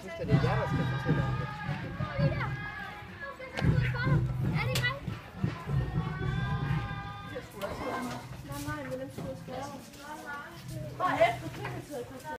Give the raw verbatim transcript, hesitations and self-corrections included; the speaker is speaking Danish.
synes, det er jer, der skal fortælle om det. Er det mig? Nej, nej, men dem skulle jeg spørge. Bare efter